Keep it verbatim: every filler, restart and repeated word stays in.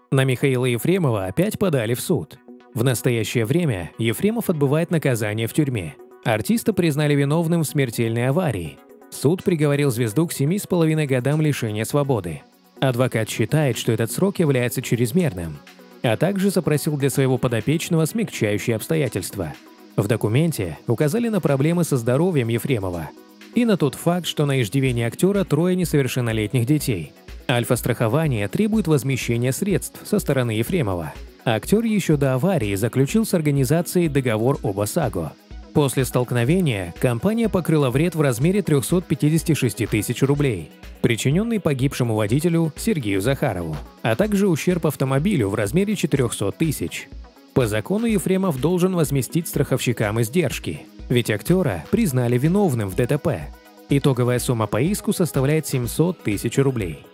На Михаила Ефремова опять подали в суд. В настоящее время Ефремов отбывает наказание в тюрьме. Артиста признали виновным в смертельной аварии. Суд приговорил звезду к семи с половиной годам лишения свободы. Адвокат считает, что этот срок является чрезмерным, а также запросил для своего подопечного смягчающие обстоятельства. В документе указали на проблемы со здоровьем Ефремова и на тот факт, что на иждивении актера трое несовершеннолетних детей. Альфа-страхование требует возмещения средств со стороны Ефремова. Актер еще до аварии заключил с организацией договор об ОСАГО. После столкновения компания покрыла вред в размере трёхсот пятидесяти шести тысяч рублей, причиненный погибшему водителю Сергею Захарову, а также ущерб автомобилю в размере четырёхсот тысяч. По закону Ефремов должен возместить страховщикам издержки, ведь актера признали виновным в ДТП. Итоговая сумма по иску составляет семьсот тысяч рублей.